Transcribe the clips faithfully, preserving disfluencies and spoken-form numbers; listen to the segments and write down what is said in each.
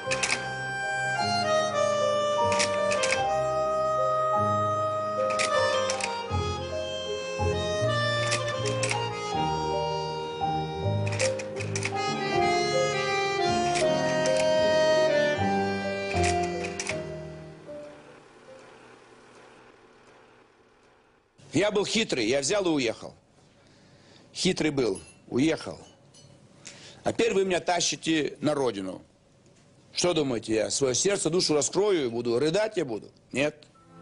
Я был хитрый, я взял и уехал. Хитрый был, уехал. А теперь вы меня тащите на родину. Что думаете, я свое сердце, душу раскрою и буду рыдать я буду? Нет.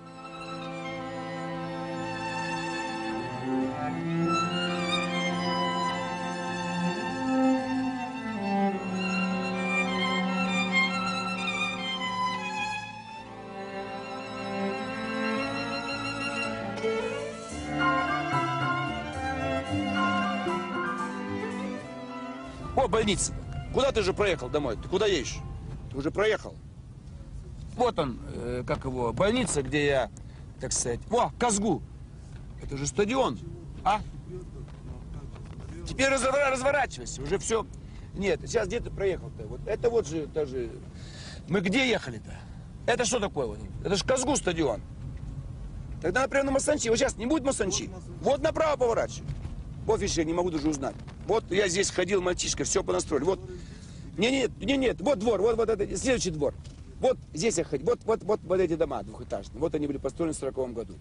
О, больница. Куда ты же проехал домой? Ты куда едешь? Ты уже проехал. Вот он, э, как его, больница, где я, так сказать. О, Казгу. Это же стадион. А? Теперь развор разворачивайся, уже все. Нет, сейчас где ты проехал-то? Вот это вот же даже. Мы где ехали-то? Это что такое? Вот? Это же Казгу стадион. Тогда, например, на Масанчи. Вот сейчас не будет Масанчи. Вот направо поворачивай. Вот, видишь, я не могу даже узнать. Вот я здесь ходил, мальчишка, все понастроили. Вот. Не, нет, не, нет, вот двор, вот, вот это, следующий двор. Вот здесь я ходил, вот, вот, вот, вот эти дома двухэтажные. Вот они были построены в сороковом году.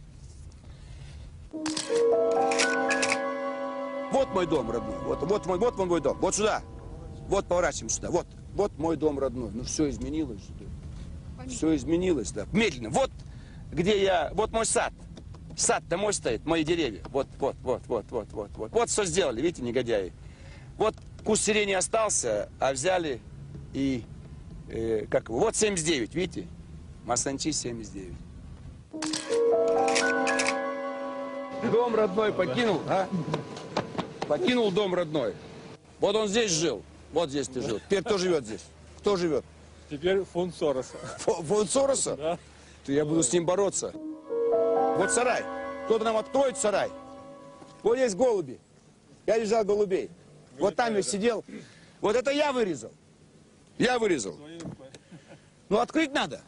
Вот мой дом родной, вот, вот, мой, вот мой дом, вот сюда. Вот поворачиваем сюда, вот, вот мой дом родной. Ну все изменилось. Все изменилось, да. Медленно. Вот где я, вот мой сад. Сад-то мой стоит, мои деревья. Вот, вот, вот, вот, вот, вот, вот. Вот что сделали, видите, негодяи. Вот куст сирени остался, а взяли и, э, как его, вот семьдесят девять, видите? Масанчи семьдесят девять. Дом родной покинул, а? Покинул дом родной. Вот он здесь жил, вот здесь ты жил. Теперь кто живет здесь? Кто живет? Теперь фонд Сороса. Ф фонд Сороса? Да. То я буду с ним бороться. Вот сарай. Кто-то нам откроет сарай. Вот есть голуби. Я лежал голубей. Вот там я сидел. Вот это я вырезал. Я вырезал. Ну, открыть надо.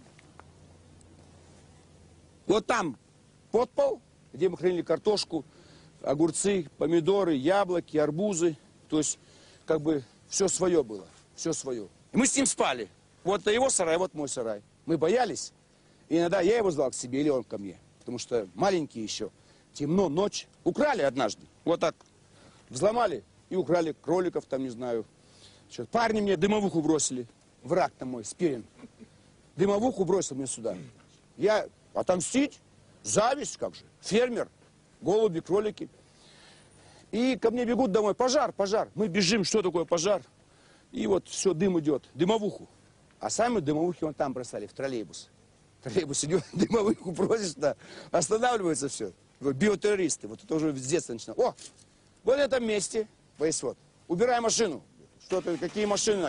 Вот там подпол, где мы хранили картошку, огурцы, помидоры, яблоки, арбузы. То есть, как бы, все свое было. Все свое. И мы с ним спали. Вот это его сарай, вот мой сарай. Мы боялись. И иногда я его звал к себе, или он ко мне. Потому что маленькие еще. Темно, ночь. Украли однажды. Вот так. Взломали и украли кроликов, там, не знаю. Что, парни мне дымовуху бросили. Враг-то мой, Спирин. Дымовуху бросил мне сюда. Я отомстить? Зависть, как же. Фермер. Голуби, кролики. И ко мне бегут домой. Пожар, пожар. Мы бежим, что такое пожар? И вот все, дым идет. Дымовуху. А сами дымовухи вон там бросали, в троллейбус. Троллейбус идет, дымовуху просишь, да, останавливается все. Биотеррористы, вот это уже с детства начинают. О, вот в этом месте, вот, убирай машину. Что-то, какие машины?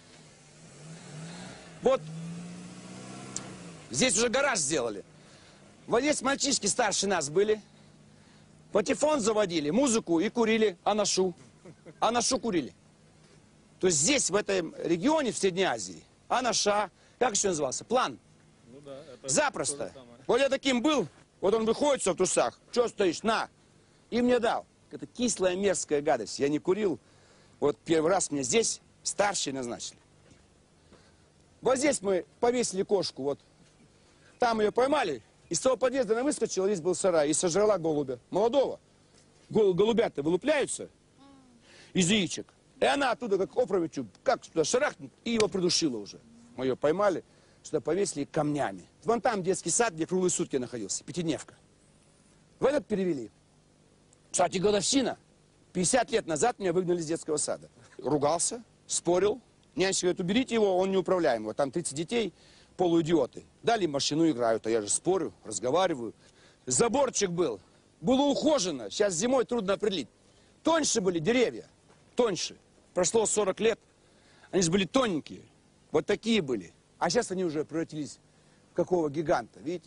Вот, здесь уже гараж сделали. Вот здесь мальчишки старше нас были. Патефон заводили, музыку и курили анашу. Анашу курили. То есть здесь, в этом регионе, в Средней Азии, анаша, как еще назывался, план. Ну да, это запросто. Вот я таким был, вот он выходит в трусах, что стоишь, на, и мне дал. Это кислая, мерзкая гадость. Я не курил. Вот первый раз меня здесь старшие назначили. Вот здесь мы повесили кошку, вот. Там ее поймали, из того подъезда она выскочила, здесь был сарай, и сожрала голубя. Молодого. Гол голубята вылупляются из яичек. И она оттуда, как опрометью, как туда шарахнет, и его придушила уже. Мы ее поймали. Сюда повесили камнями. Вон там детский сад, где круглые сутки находился, пятидневка. В этот перевели. Кстати, годовщина. пятьдесят лет назад меня выгнали из детского сада. Ругался, спорил. Нянечка говорит, уберите его, он неуправляемый. Вот там тридцать детей, полуидиоты. Дали машину, играют, а я же спорю, разговариваю. Заборчик был. Было ухожено. Сейчас зимой трудно определить. Тоньше были деревья. Тоньше. Прошло сорок лет. Они же были тоненькие. Вот такие были. А сейчас они уже превратились в какого гиганта, видите?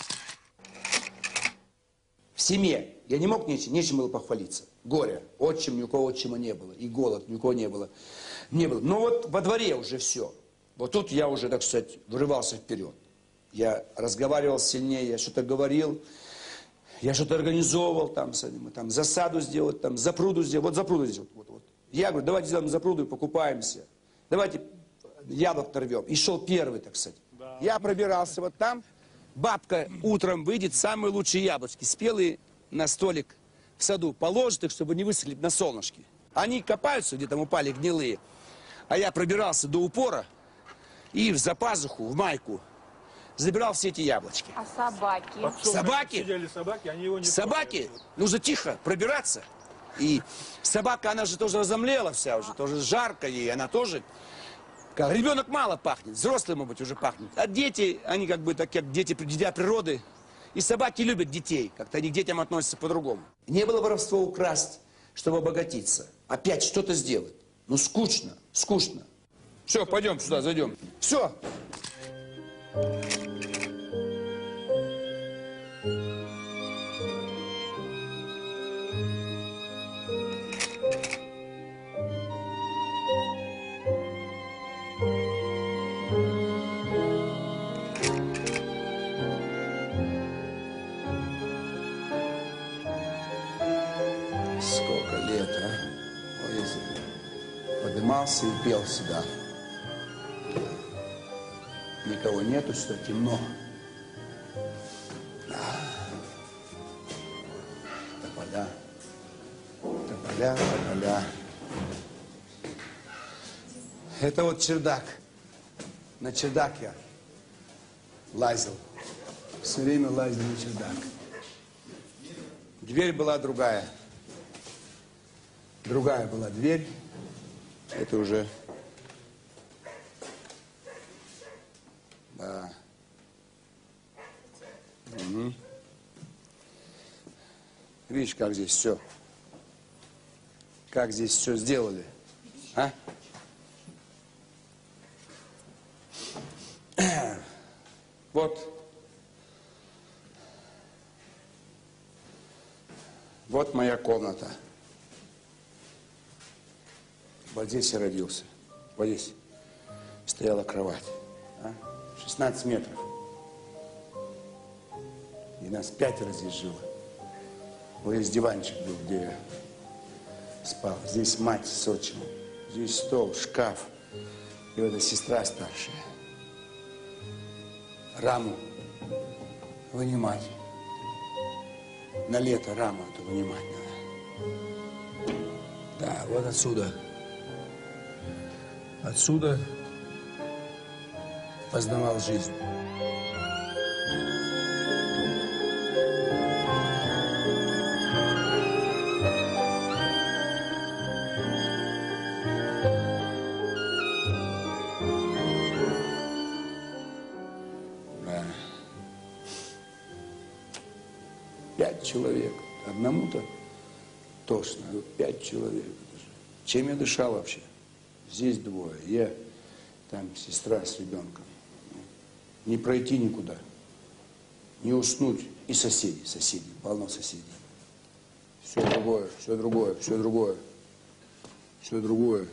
В семье я не мог нечем, нечем было похвалиться. Горе. Отчим, ни у кого отчима не было. И голод, ни у кого не было. Не было. Но вот во дворе уже все. Вот тут я уже, так сказать, вырывался вперед. Я разговаривал сильнее, я что-то говорил, я что-то организовывал, там, мы там засаду сделать, там, запруду сделать, вот запруду здесь, вот, вот, вот. Я говорю, давайте сделаем запруду и покупаемся. Давайте яблок нарвем. И шел первый, так сказать. Да. Я пробирался вот там, бабка утром выйдет, самые лучшие яблочки, спелые, на столик в саду положит их, чтобы не высохли на солнышке. Они копаются, где там упали гнилые, а я пробирался до упора и в запазуху, в майку забирал все эти яблочки. А собаки? Собаки? Сидели собаки, они его не Собаки, нужно тихо пробираться. И собака, она же тоже разомлела вся уже, тоже жарко ей, она тоже... Как, ребенок мало пахнет, взрослый, может быть, уже пахнет. А дети, они как бы так, как дети, дитя природы. И собаки любят детей, как-то они к детям относятся по-другому. Не было воровства украсть, чтобы обогатиться. Опять что-то сделать. Ну, скучно, скучно. Все, пойдем сюда, зайдем. Все. Сколько лет, а? Ой, если поднимался и пел сюда. Никого нету, что темно. Тополя, тополя, тополя. Это вот чердак. На чердак я лазил. Все время лазил на чердак. Дверь была другая. Другая была дверь. Это уже... Да. Угу. Видишь, как здесь все. Как здесь все сделали. А? Вот. Вот моя комната. Вот здесь я родился. Вот здесь стояла кровать. А? шестнадцать метров. И нас пятеро здесь жило. Вот здесь диванчик был, где я спал. Здесь мать с отчимом. Здесь стол, шкаф. И вот эта сестра старшая. Раму вынимать. На лето раму эту вынимать надо. Да, вот отсюда. Отсюда познавал жизнь. Да. Пять человек. Одному-то тошно. А тут пять человек. Чем я дышал вообще? Здесь двое. Я, там сестра с ребенком. Не пройти никуда. Не уснуть. И соседи, соседи. Полно соседей. Все другое, все другое, все другое. Все другое.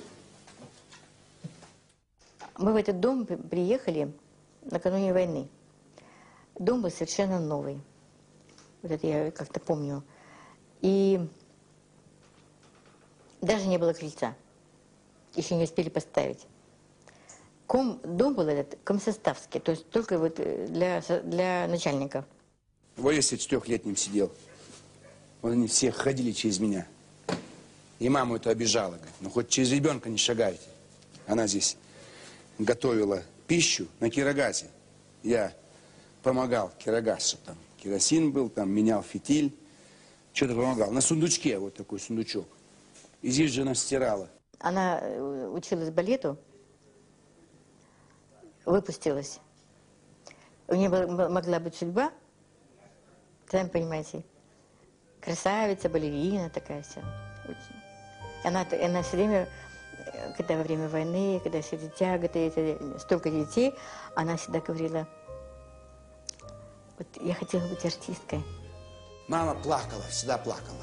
Мы в этот дом приехали накануне войны. Дом был совершенно новый. Вот это я как-то помню. И даже не было крыльца. Еще не успели поставить. Ком, дом был этот комсоставский, то есть только вот для, для начальников. Вот я с четырехлетним сидел. Вот они все ходили через меня. И маму это обижала. Говорит, ну хоть через ребенка не шагайте. Она здесь готовила пищу на кирогазе. Я помогал кирогаз, чтобы там керосин был, там менял фитиль. Что-то помогал. На сундучке вот такой сундучок. И здесь же она стирала. Она училась балету, выпустилась. У нее могла быть судьба, сами понимаете, красавица, балерина такая вся. Она, она все время, когда во время войны, когда все эти тяготы, это, столько детей, она всегда говорила, вот я хотела быть артисткой. Мама плакала, всегда плакала.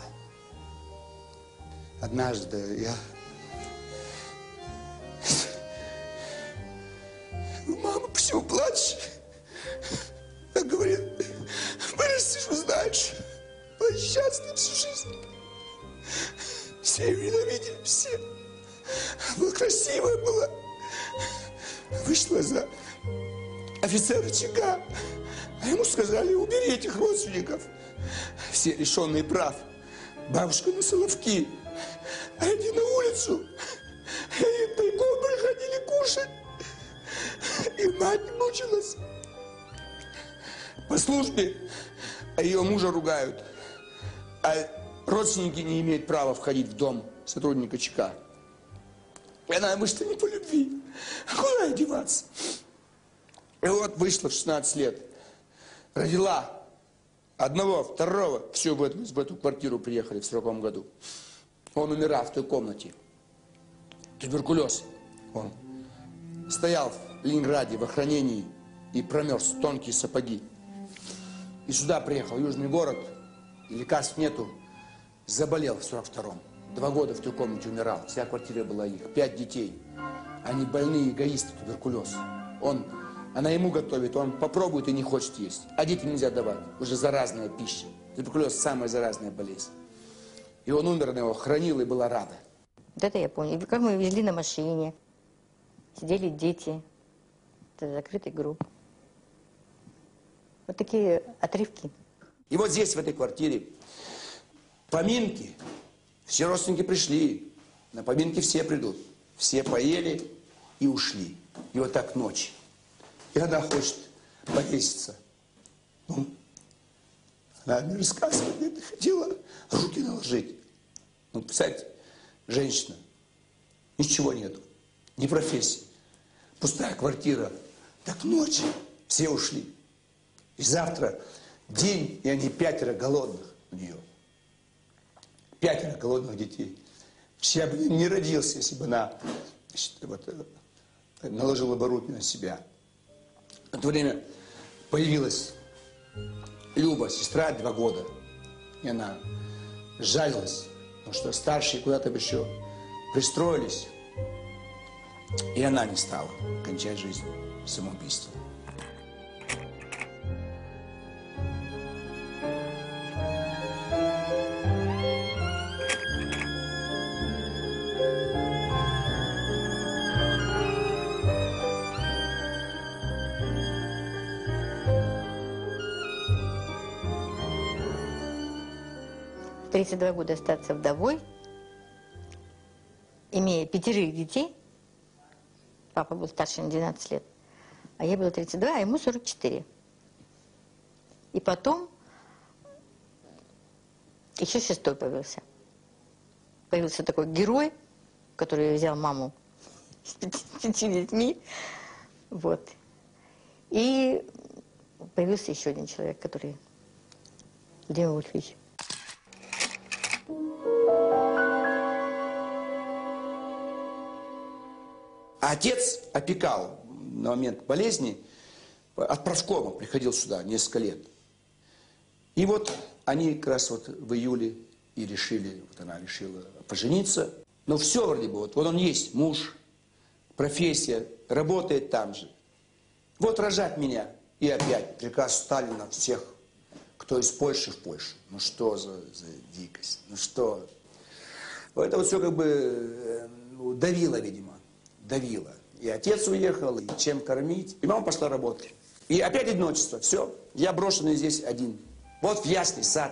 Однажды я Мама почему плачешь? Она говорит, вырастешь, узнаешь. Была счастлива всю жизнь. Все ее ненавидели, все. Была красивая была. Вышла за офицера ЧК. А ему сказали, убери этих родственников. Все лишенные прав. Бабушка на Соловки. А они на улицу. И тайком приходили кушать. И мать мучилась. По службе ее мужа ругают. А родственники не имеют права входить в дом сотрудника ЧК. И она вышла не по любви. А куда ей деваться? И вот вышла в шестнадцать лет. Родила одного, второго. Все в эту, в эту квартиру приехали в сороковом году. Он умирал в той комнате. Туберкулез. Он стоял в Ленинграде в охранении и промерз, тонкие сапоги. И сюда приехал, в Южный город, и лекарств нету. Заболел в сорок втором. Два года в той комнате умирал. Вся квартира была их. Пять детей. Они больные, эгоисты, туберкулез. Он, она ему готовит, он попробует и не хочет есть. А детям нельзя давать. Уже заразная пища. Туберкулез – самая заразная болезнь. И он умер, она его хранила и была рада. Вот это я помню. И как мы везли на машине. Сидели дети. Это закрытый гроб. Вот такие отрывки. И вот здесь, в этой квартире, поминки. Все родственники пришли. На поминки все придут. Все поели и ушли. И вот так ночь. И она хочет повеситься. Ну, она мне рассказывает, где-то хотела руки наложить. Ну, представляете, женщина. Ничего нету. Ни профессии. Пустая квартира. Так ночь. Все ушли. И завтра день, и они пятеро голодных у нее. Пятеро голодных детей. Я бы не родился, если бы она вот, наложила бы руки на себя. В это время появилась Люба, сестра, два года. И она жалилась, потому что старшие куда-то бы еще пристроились. И она не стала кончать жизнь самоубийством. В тридцать два года остаться вдовой, имея пятерых детей. Папа был старше на двенадцать лет. А я была тридцать два, а ему сорок четыре. И потом еще шестой появился. Появился такой герой, который взял маму с пятью детьми. Вот. И появился еще один человек, который Владимир Вольфович. Отец опекал на момент болезни, от профкома приходил сюда несколько лет. И вот они как раз вот в июле и решили, вот она решила пожениться. Но все вроде бы, вот, вот он есть, муж, профессия, работает там же. Вот рожать меня. И опять приказ Сталина всех, кто из Польши в Польшу. Ну что за, за дикость, ну что. Это вот все как бы ну, давило, видимо. Давила. И отец уехал, и чем кормить. И мама пошла работать. И опять одиночество. Все. Я брошенный здесь один. Вот в ясный сад.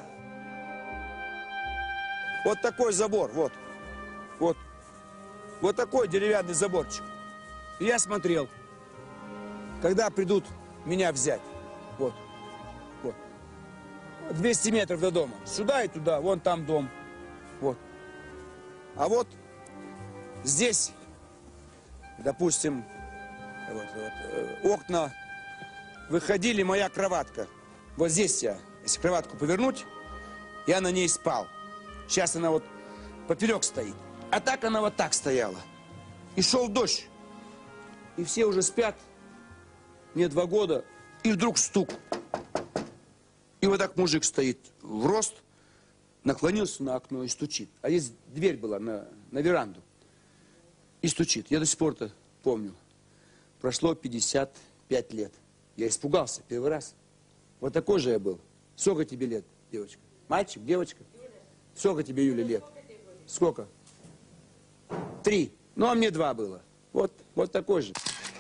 Вот такой забор, вот. Вот. Вот такой деревянный заборчик. И я смотрел, когда придут меня взять. Вот. Вот. двести метров до дома. Сюда и туда. Вон там дом. Вот. А вот здесь... Допустим, вот, вот, э, окна выходили, моя кроватка. Вот здесь я, если кроватку повернуть, я на ней спал. Сейчас она вот поперек стоит. А так она вот так стояла. И шел дождь. И все уже спят. Мне два года. И вдруг стук. И вот так мужик стоит в рост, наклонился на окно и стучит. А здесь дверь была на, на веранду. И стучит. Я до сих пор-то помню. прошло пятьдесят пять лет. Я испугался первый раз. Вот такой же я был. Сколько тебе лет, девочка? Мальчик, девочка? Сколько тебе, Юля, лет? Сколько? Три. Ну, а мне два было. Вот, вот такой же.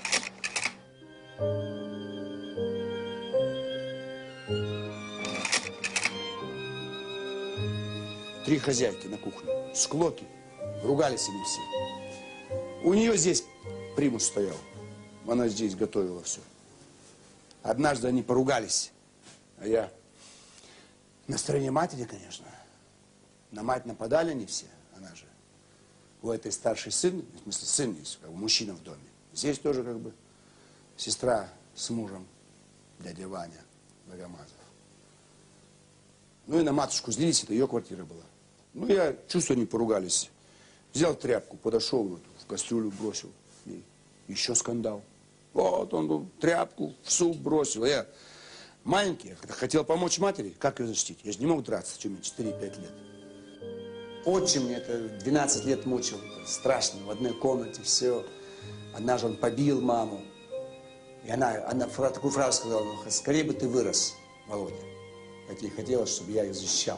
Три хозяйки на кухне. Склоки. Ругались они все. У нее здесь примус стоял. Она здесь готовила все. Однажды они поругались. А я... На стороне матери, конечно. На мать нападали они все. Она же... У этой старший сын, в смысле сын есть, как бы мужчина в доме. Здесь тоже как бы сестра с мужем, дядя Ваня Богомазов. Ну и на матушку злились, это ее квартира была. Ну я чувствую, они поругались. Взял тряпку, подошел, вот, в кастрюлю бросил. И еще скандал. Вот он ну, тряпку в суп бросил. Я маленький, я хотел помочь матери, как ее защитить? Я же не мог драться, что мне четыре-пять лет. Отчим мне это двенадцать лет мучил, это страшно, в одной комнате, все. Однажды он побил маму. И она, она такую фразу сказала, ну, скорее бы ты вырос, Володя. Хотя ей хотелось, чтобы я ее защищал.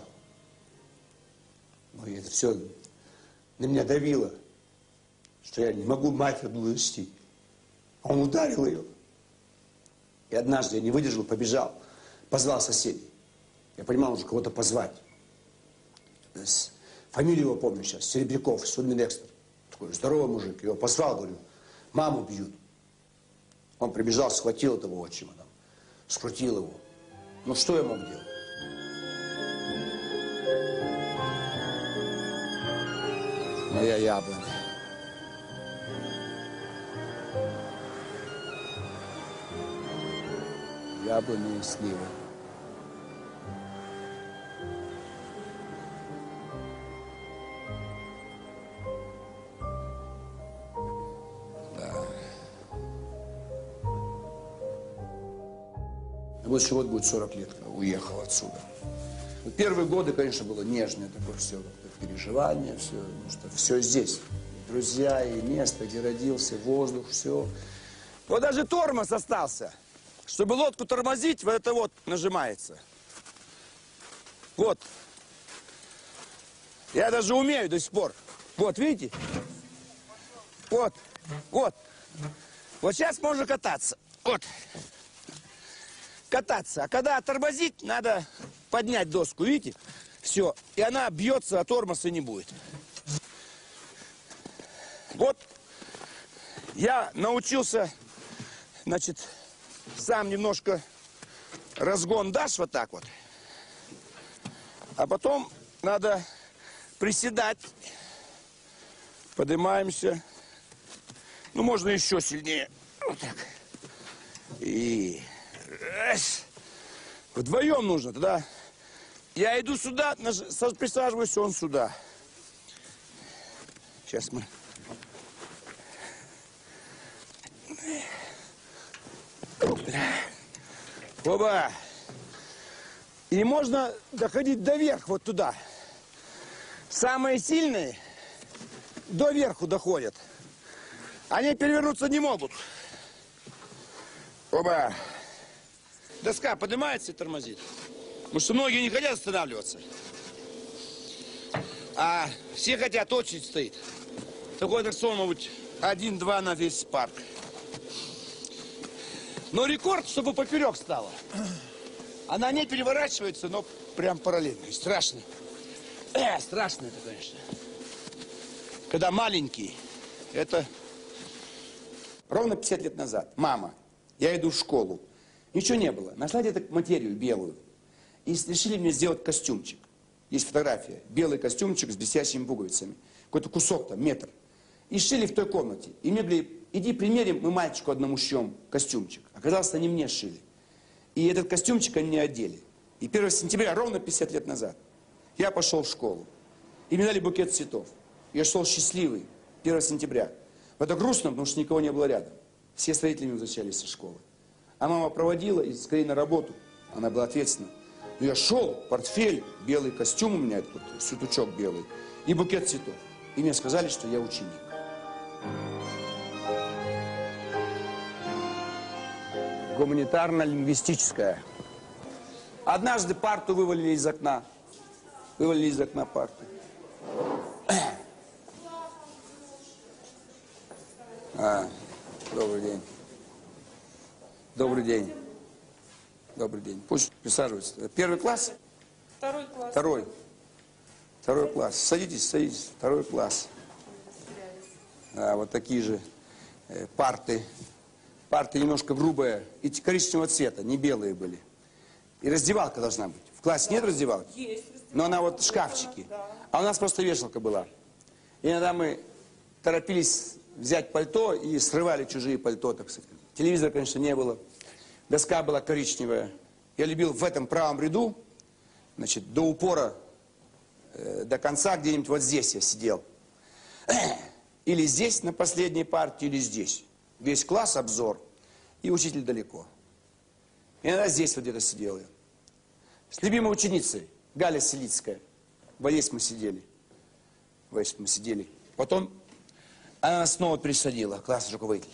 Но это все на меня давило, что я не могу мать одну защитить. А он ударил ее. И однажды я не выдержал, побежал, позвал соседей. Я понимал уже кого-то позвать. Фамилию его помню сейчас, Серебряков, судмедэкспert. Такой здоровый мужик. Его позвал, говорю, маму бьют. Он прибежал, схватил этого отчима, там, скрутил его. Ну что я мог делать? Моя яблоня. Яблони и сливы. Вот еще вот будет сорок лет, когда уехал отсюда. Вот первые годы, конечно, было нежное такое все, переживание, все, потому что все здесь. И друзья, и место, где родился, воздух, все. Вот даже тормоз остался. Чтобы лодку тормозить, вот это вот нажимается. Вот. Я даже умею до сих пор. Вот, видите? Вот, вот. Вот сейчас можно кататься. Вот. Кататься. А когда тормозить, надо поднять доску, видите? Все. И она бьется, а тормоза не будет. Вот я научился, значит, сам немножко разгон дашь вот так вот. А потом надо приседать. Поднимаемся. Ну, можно еще сильнее. Вот так. И... Вдвоем нужно, тогда я иду сюда, присаживаюсь, он сюда. Сейчас мы... Оба! И можно доходить до верха, вот туда. Самые сильные до верху доходят. Они перевернуться не могут. Оба! Доска поднимается и тормозит. Потому что многие не хотят останавливаться. А все хотят, очередь стоит. Такой аттракцион, может быть, один-два на весь парк. Но рекорд, чтобы поперек стало. Она не переворачивается, но прям параллельно. И страшно. Э, страшно это, конечно. Когда маленький, это... Ровно пятьдесят лет назад. Мама, я иду в школу. Ничего не было. Нашла где-то материю белую. И решили мне сделать костюмчик. Есть фотография. Белый костюмчик с блестящими пуговицами. Какой-то кусок там, метр. И шили в той комнате. И мне говорили, иди примерим, мы мальчику одному шьем костюмчик. Оказалось, они мне шили. И этот костюмчик они мне одели. И первого сентября, ровно пятьдесят лет назад, я пошел в школу. И мне дали букет цветов. Я шел счастливый. первого сентября. Это грустно, потому что никого не было рядом. Все с родителями возвращались со школы. А мама проводила и скорее на работу. Она была ответственна. Но я шел, портфель, белый костюм у меня, тут сюртучок белый, и букет цветов. И мне сказали, что я ученик. гуманитарно-лингвистическая. Однажды парту вывалили из окна. Вывалили из окна парту. А, добрый день. Добрый день. Добрый день. Пусть присаживается. Первый класс? Второй класс. Второй. Второй класс. Садитесь, садитесь. Второй класс. А, вот такие же э, парты. Парты немножко грубые и коричневого цвета, не белые были. И раздевалка должна быть. В классе нет раздевалки? Есть. Но она вот шкафчики. А у нас просто вешалка была. И иногда мы торопились взять пальто и срывали чужие пальто, так сказать. Телевизора, конечно, не было. Доска была коричневая. Я любил в этом правом ряду, значит, до упора, э, до конца, где-нибудь вот здесь я сидел. Или здесь, на последней партии, или здесь. Весь класс обзор, и учитель далеко. И иногда здесь вот где-то сидел я. С любимой ученицей, Галя Селицкая. Вот здесь мы сидели. Вот здесь мы сидели. Потом она нас снова пересадила, классный руководитель.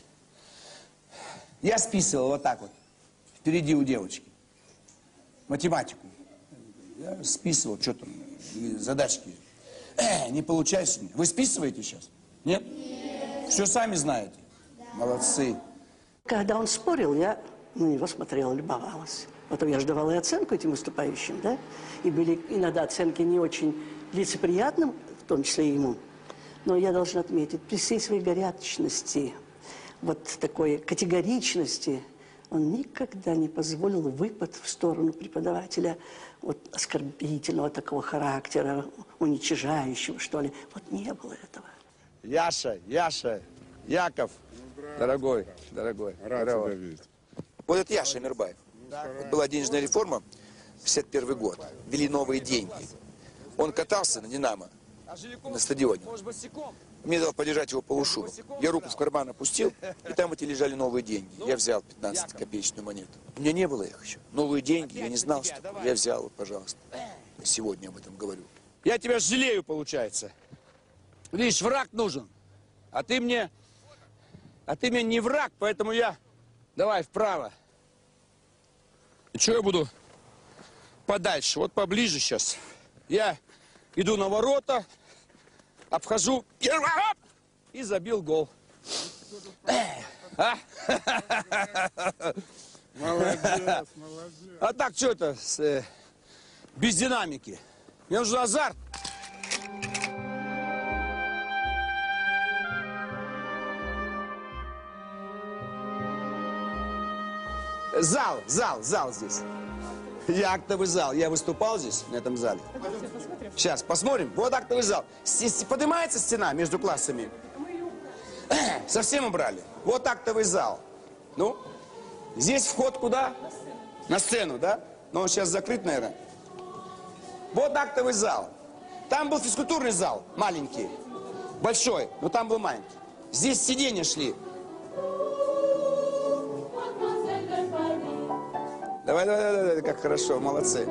Я списывал вот так вот, впереди у девочки. Математику. Я списывал, что там, задачки. Э, не получается. Вы списываете сейчас? Нет? Все сами знаете. Молодцы. Когда он спорил, я на него смотрела, любовалась. Потом я же давала и оценку этим выступающим, да? И были иногда оценки не очень лицеприятным, в том числе и ему. Но я должна отметить, при всей своей горячности, вот такой категоричности, он никогда не позволил выпад в сторону преподавателя вот оскорбительного такого характера, уничижающего, что ли. Вот не было этого. Яша, Яша, Яков, дорогой, дорогой. Рад здорово. тебя видеть. Вот это Яша Мирбаев. Вот была денежная реформа, шестьдесят первый год, ввели новые деньги. Он катался на «Динамо» на стадионе. Мне дал подержать его по ушу. Я руку в карман опустил, и там эти лежали новые деньги. Я взял пятнадцатикопеечную монету. У меня не было их еще. Новые деньги, я не знал, что такое. Я взял, вот, пожалуйста. Я сегодня об этом говорю. Я тебя жалею, получается. Видишь, враг нужен. А ты мне... А ты мне не враг, поэтому я... Давай вправо. И что я буду подальше? Вот поближе сейчас. Я иду на ворота, обхожу первый, оп, и забил гол. А? Молодец, молодец. А так что это с, э, без динамики? Мне нужен азарт. Зал, зал, зал здесь. Я актовый зал. Я выступал здесь, на этом зале. Сейчас, посмотрим. Вот актовый зал. С- Поднимается стена между классами? Совсем убрали. Вот актовый зал. Ну, здесь вход куда? На сцену, да? Но он сейчас закрыт, наверное. Вот актовый зал. Там был физкультурный зал, маленький. Большой, но там был маленький. Здесь сиденья шли. Давай, давай, давай, давай, как хорошо, молодцы.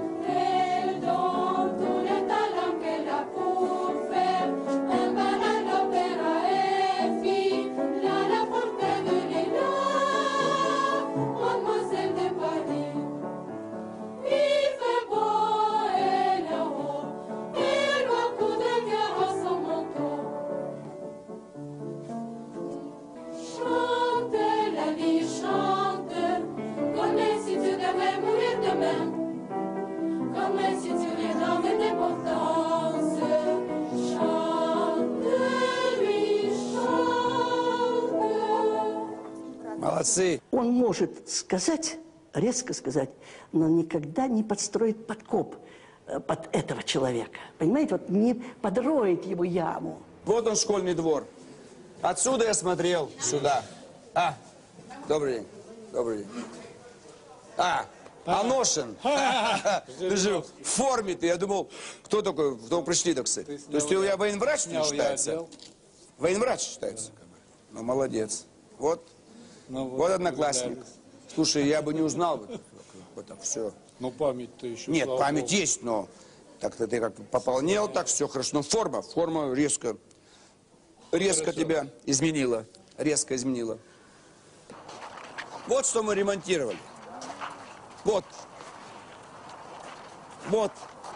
Молодцы. Он может сказать, резко сказать, но никогда не подстроит подкоп э, под этого человека. Понимаете, вот не подроет его яму. Вот он, школьный двор. Отсюда я смотрел сюда. А, добрый день. Добрый день. А, Аношин. Ты же в форме ты. Я думал, кто такой, кто пришли, так сказать. То есть ты у меня военврач не считается? Военврач считается? Ну, молодец. Вот. Ну, Вот одноклассник. Слушай, я бы не узнал бы. Вот так все. Ну, память-то еще. Нет, слава память богу. есть, но так-то ты как пополнел, так все хорошо. Но форма, форма резко, резко тебя изменила. Резко изменила. Вот что мы ремонтировали. Вот. Вот.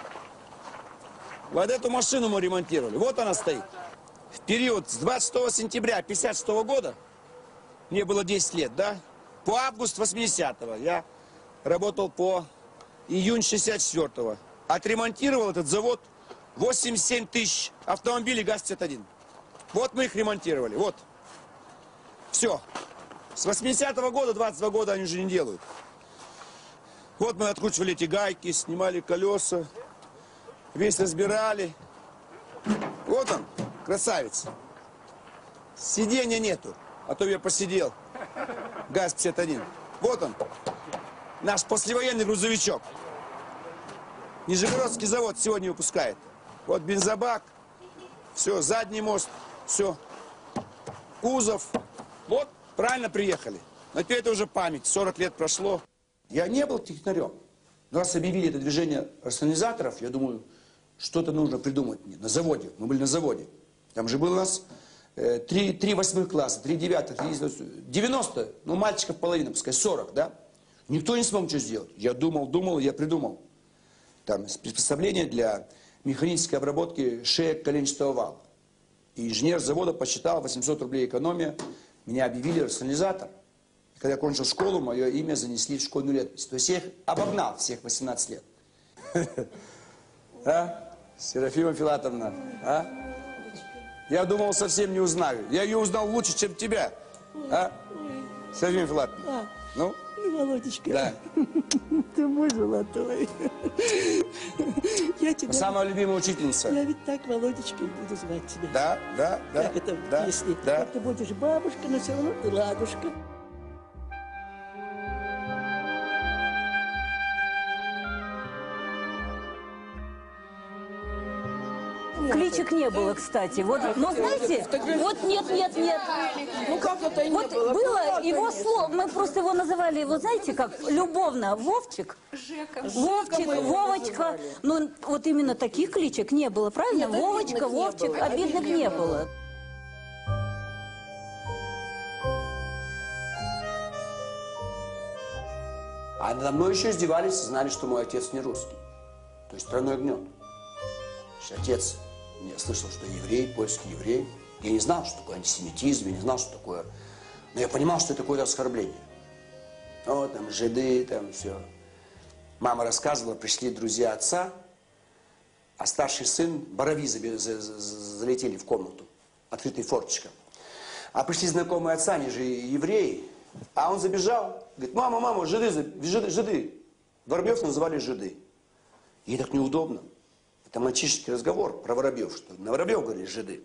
Вот эту машину мы ремонтировали. Вот она стоит. В период с двадцать шестого сентября пятьдесят шестого года, мне было десять лет, да? По август восьмидесятого я работал по июнь шестьдесят четвёртого. Отремонтировал этот завод восемьдесят семь тысяч автомобилей ГАЗ пятьдесят один. Вот мы их ремонтировали. Вот. Все. С восьмидесятого года, двадцать два года они уже не делают. Вот мы откручивали эти гайки, снимали колеса, весь разбирали. Вот он, красавец. Сиденья нету, а то я посидел. ГАЗ пятьдесят один. Вот он, наш послевоенный грузовичок. Нижегородский завод сегодня выпускает. Вот бензобак, все, задний мост, все. Кузов. Вот, правильно приехали. Но теперь это уже память, сорок лет прошло. Я не был технарем. Но раз объявили это движение рационализаторов, я думаю, что-то нужно придумать мне. На заводе. Мы были на заводе. Там же было у нас э, три, три восьмых класса, три девятых, три девяносто, ну мальчиков половина, пускай сорок, да? Никто не смог ничего сделать. Я думал, думал, я придумал. Там приспособление для механической обработки шеек коленчатого вала. И инженер завода посчитал, восемьсот рублей экономия. Меня объявили рационализатор. И когда я кончил школу, мое имя занесли в школьную летопись. То есть я их обогнал, всех восемнадцать лет. А? Серафима Филатовна, а? Я думал, совсем не узнаю. Я ее узнал лучше, чем тебя. А? Серафима Филатовна. Ну? Володечка, Да. ты мой золотой. Я тебя... Самая любимая учительница. Я ведь так, Володечка, буду звать тебя. Да, да, да. Как это, да, если да. вот ты будешь бабушка, но все равно ты ладушка. Кличек не было, кстати. Вот, но знаете, вот нет, нет, нет. Ну как это не Вот было? было его слово, мы просто его называли, его знаете, как любовно, Вовчик. Вовчик, Вовочка. Ну вот именно таких кличек не было, правильно? Нет, Вовочка, обидных не Вовчик, было, обидных не было. А надо мной еще издевались, знали, что мой отец не русский. То есть тройной гнет. Отец, я слышал, что еврей, польский еврей. Я не знал, что такое антисемитизм, я не знал, что такое... Но я понимал, что это какое-то оскорбление. О, там, жиды, там, все. Мама рассказывала, пришли друзья отца, а старший сын, борови залетели в комнату, открытый форточка. А пришли знакомые отца, они же евреи. А он забежал, говорит, мама, мама, жиды, жиды, жиды. Воробьев называли жиды. Ей так неудобно. Это мальчишеский разговор про воробьев, что на воробьев говорили жиды.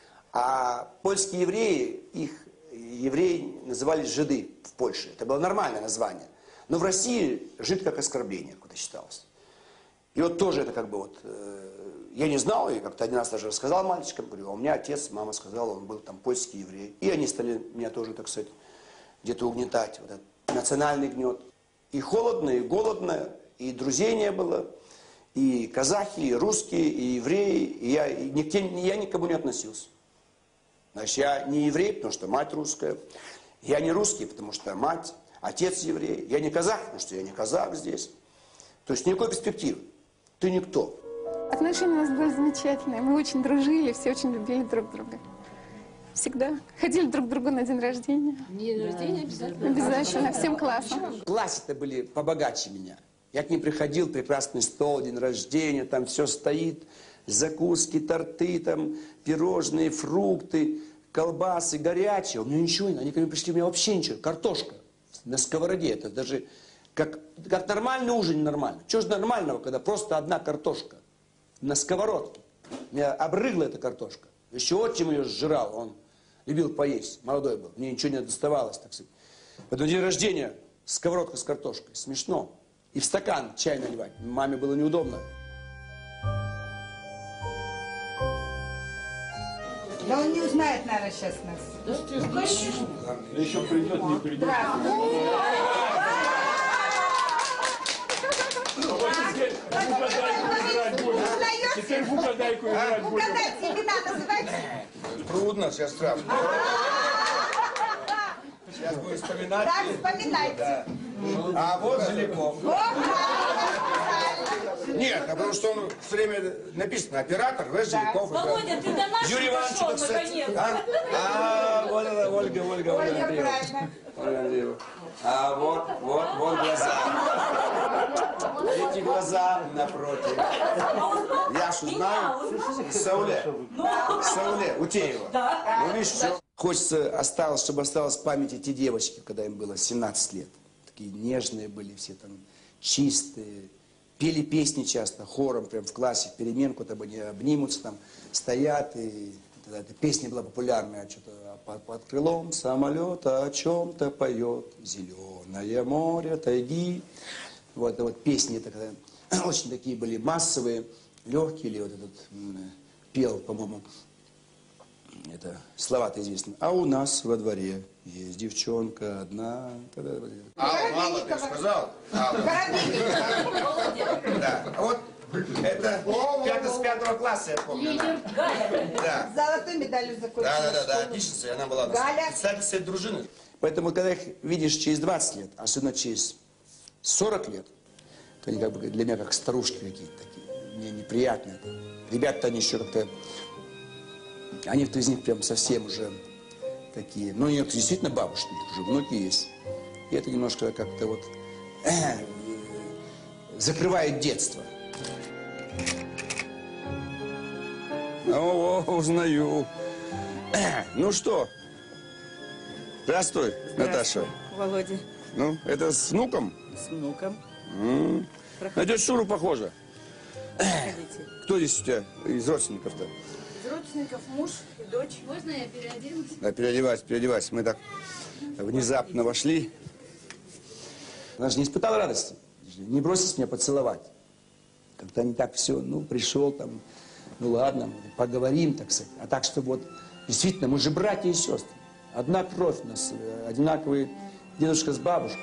А польские евреи, их евреи называли жиды в Польше. Это было нормальное название. Но в России жид как оскорбление какое-то считалось. И вот тоже это как бы вот... Э, я не знал, и как-то один раз даже рассказал мальчикам, говорю, а у меня отец, мама сказала, он был там польский еврей. И они стали меня тоже, так сказать, где-то угнетать. Вот этот национальный гнет. И холодно, и голодно, и друзей не было. И казахи, и русские, и евреи. И я, и ни, я никому не относился. Значит, я не еврей, потому что мать русская. Я не русский, потому что мать, отец еврей. Я не казах, потому что я не казах здесь. То есть никакой перспективы. Ты никто. Отношения у нас были замечательные. Мы очень дружили, все очень любили друг друга. Всегда ходили друг к другу на день рождения. День рождения обязательно. Обязательно, всем классом. В классе-то были побогаче меня. Я к ним приходил, прекрасный стол, день рождения, там все стоит. Закуски, торты, там, пирожные, фрукты, колбасы, горячие. У меня ничего не... Они ко мне пришли, у меня вообще ничего. Картошка на сковороде. Это даже как, как нормальный ужин нормально. Чего же нормального, когда просто одна картошка на сковородке? Меня обрыгла эта картошка. Еще отчим ее сжирал, он любил поесть, молодой был. Мне ничего не доставалось, так сказать. Поэтому день рождения сковородка с картошкой. Смешно. И в стакан чай наливать. Маме было неудобно. Да он не узнает, наверное, сейчас нас. Да еще придет, не придет. Теперь в угадайку играть будем. Угадайте, имена называйте. Трудно, сейчас страшно. Сейчас будем вспоминать. Так, вспоминайте. Да. А вот Жиляков. Вот, правильно. Нет, а потому что он все время написано оператор, В. Жиляков. Володя, ты до нас Юрий Иванович, дошел, кстати. наконец. А? А, вот это Ольга, Ольга, Ольга Ольга, Андреевна. правильно. Ольга Андреевна. А вот, вот, вот глаза. Эти глаза напротив. Я ж знаю. Сауле. Сауле, Утеева. Ну, видишь, все. Хочется, осталось, чтобы осталось в памяти те девочки, когда им было семнадцать лет. Такие нежные были все там, чистые. Пели песни часто, хором, прям в классе, в переменку, там они обнимутся, там, стоят, и тогда эта песня была популярная, что-то под, под крылом самолета о чем-то поет, зеленое море, тайги. Вот, это вот песни, это когда, очень такие были массовые, легкие, или вот этот м, пел, по-моему, это слова-то известны. А у нас во дворе есть девчонка одна. А, мало ты сказал? Да. А вот это пятый с пятого класса, я помню. Да. С золотой медалью закончила. Да, да, да, да, отличница, она была Галя. представительница дружины. Поэтому, когда их видишь через двадцать лет, особенно через сорок лет, то они как бы для меня как старушки какие-то такие, мне неприятные. Ребята, они еще как-то, они кто из них прям совсем уже такие, ну, нет, действительно бабушки, уже внуки есть. И это немножко как-то вот э, закрывает детство. О, узнаю. Ну что? Здравствуй, Наташа. Володя. Ну, это с внуком? С внуком. М-м. На тетю Шуру похоже. Проходите. Кто здесь у тебя из родственников-то? Из родственников муж и дочь. Можно я переоденусь? Да, переодевайся, переодевайся. Мы так внезапно вошли. Она же не испытала радости. Не бросись меня поцеловать. Как-то не так все, ну, пришел там, ну ладно, поговорим, так сказать. А так, чтобы вот, действительно, мы же братья и сестры. Одна кровь у нас, одинаковые дедушка с бабушкой.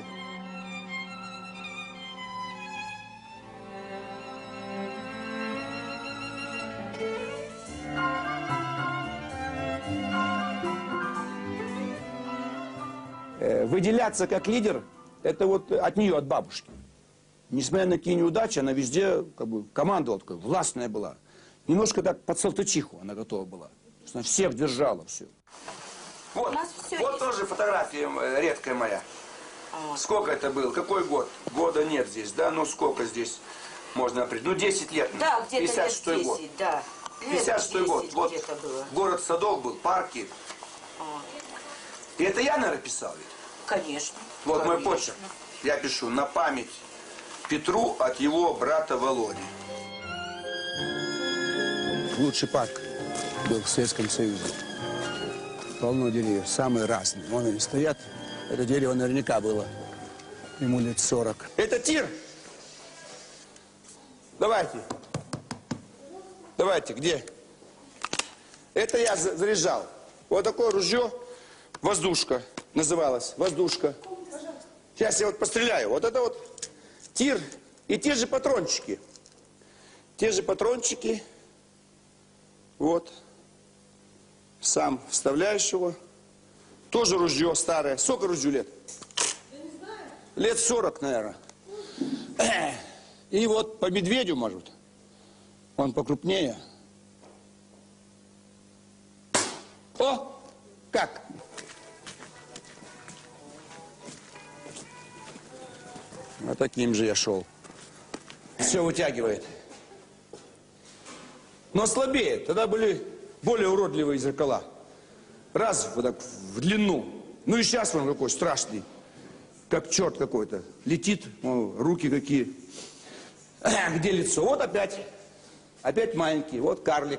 Выделяться как лидер, это вот от нее, от бабушки. Несмотря на какие неудачи, она везде как бы командовала, такая властная была. Немножко так под салтычиху она готова была. Она всех держала, все. Вот, вот тоже фотография редкая моя. Сколько это было? Какой год? Года нет здесь, да? Ну сколько здесь можно определить? Ну десять лет. Да, где-то пятьдесят шестой лет год. десять, да. пятьдесят шестой год. Вот город Садок был, парки. И это я, наверное, писал ведь? Конечно. Вот конечно. мой почерк. Я пишу на память Петру от его брата Володи. Лучший парк был в Советском Союзе. Полно деревьев, самые разные. Вон они стоят. Это дерево наверняка было. Ему лет сорок. Это тир. Давайте. Давайте, где? Это я заряжал. Вот такое ружье. Воздушка называлась. Воздушка. Сейчас я вот постреляю. Вот это вот тир. И те же патрончики. Те же патрончики. Вот. Сам вставляешь его. Тоже ружье старое. Сколько ружью лет? Лет сорок, наверное. И вот по медведю, может. Он покрупнее. О! Как? Вот таким же я шел. Все вытягивает. Но слабее. Тогда были более уродливые зеркала. Раз вот так в длину. Ну и сейчас он какой страшный. Как черт какой-то. Летит, о, руки какие. Где лицо? Вот опять. Опять маленький. Вот карлик.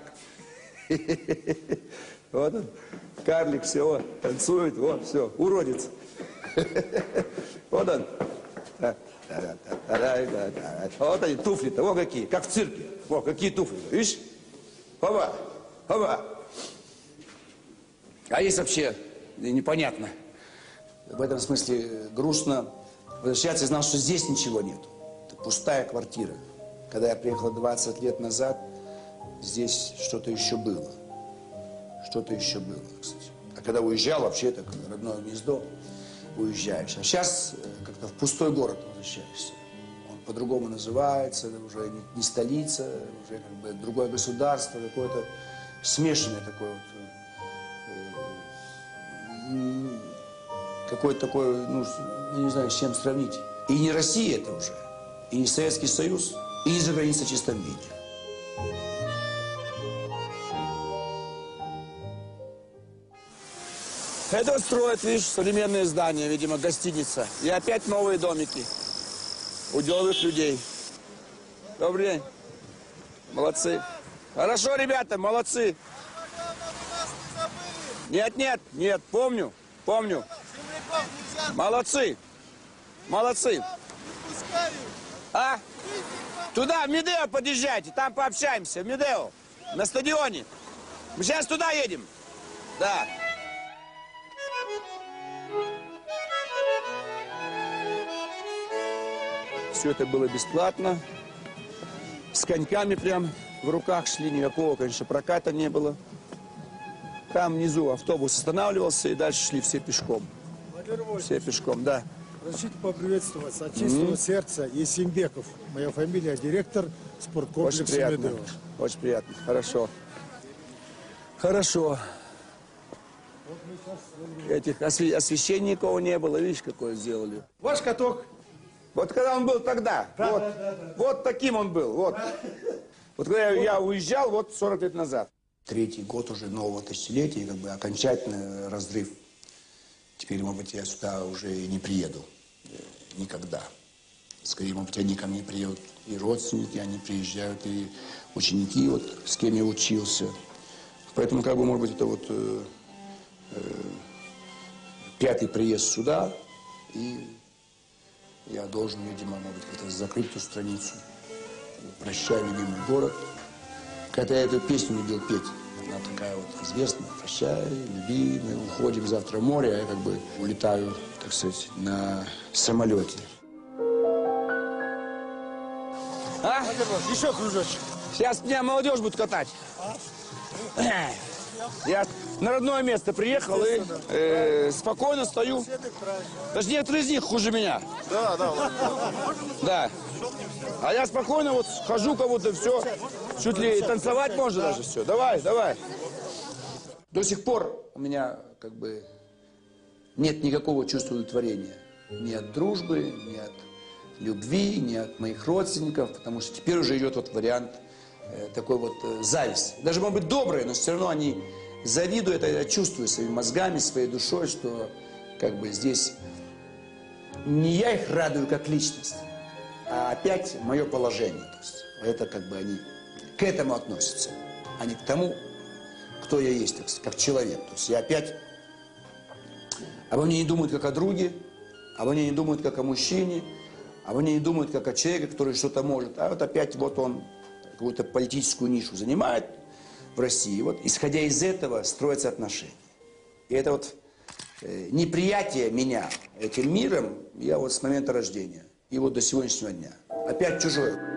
Вот он. Карлик, все, вот, танцует, вот, все, уродец. Вот он. Вот они, туфли-то, вот какие, как в цирке. Вот, какие туфли, видишь? Хоба, хоба. А есть вообще непонятно. В этом смысле грустно возвращаться и знал, что здесь ничего нет. Это пустая квартира. Когда я приехал двадцать лет назад, здесь что-то еще было. Что-то еще было, кстати. А когда уезжал, вообще это родное гнездо. уезжаешь. А сейчас как-то в пустой город возвращаешься. Он по-другому называется, уже не, не столица, уже как бы другое государство, какое-то смешанное такое вот, э, какое-то такое, ну, я не знаю, с чем сравнить. И не Россия это уже, и не Советский Союз, и не за границей в чистом виде. Это вот строят, видишь, современные здания, видимо, гостиница. И опять новые домики у деловых людей. Добрый день. Молодцы. Хорошо, ребята, молодцы. Нет, нет, нет, помню, помню. Молодцы. Молодцы. А? Туда, в Медео подъезжайте, там пообщаемся, в Медео, на стадионе. Мы сейчас туда едем. Да. Все это было бесплатно, с коньками прям в руках шли, никакого, конечно, проката не было. Там внизу автобус останавливался, и дальше шли все пешком. Все пешком, да. Разрешите поприветствовать от чистого mm-hmm. сердца Есимбеков. Моя фамилия, директор спорткомплекса Очень приятно, Медео. очень приятно, хорошо. Хорошо. Этих осве освещений никого не было, видишь, какое сделали. Ваш каток. Вот когда он был тогда, да, вот, да, да, да. Вот таким он был, вот. Вот когда я, я уезжал, вот сорок лет назад. Третий год уже нового тысячелетия, как бы окончательный разрыв. Теперь, может быть, я сюда уже и не приеду. Никогда. Скорее, может быть, они ко мне приедут и родственники, они приезжают, и ученики, вот, с кем я учился. Поэтому, как бы, может быть, это вот э, э, пятый приезд сюда, и я должен, видимо, может быть, как-то закрыть эту страницу. «Прощай, любимый город». Когда я эту песню любил петь, она такая вот известная. «Прощай, любимый, уходим завтра в море», а я как бы улетаю, так сказать, на самолете. А? Еще кружочек. Сейчас меня молодежь будет катать. Я на родное место приехал и э, спокойно стою. Даже некоторые из них хуже меня. Да, да. Да. А я спокойно вот хожу кого-то, все. Чуть ли танцевать можно даже все. Давай, давай. До сих пор у меня как бы нет никакого чувства удовлетворения. Ни от дружбы, ни от любви, ни от моих родственников. Потому что теперь уже идет вот вариант э, такой вот э, зависть. Даже, может быть, добрые, но все равно они завидуют. Это я чувствую своими мозгами, своей душой, что как бы здесь не я их радую как личность, а опять мое положение. То есть это как бы они к этому относятся, а не к тому, кто я есть, так сказать, как человек. То есть я опять обо мне не думают как о друге, обо мне не думают как о мужчине, обо мне не думают как о человеке, который что-то может. А вот опять вот он какую-то политическую нишу занимает в России. Вот исходя из этого строятся отношения. И это вот э, неприятие меня этим миром, я вот с момента рождения и вот до сегодняшнего дня. Опять чужое.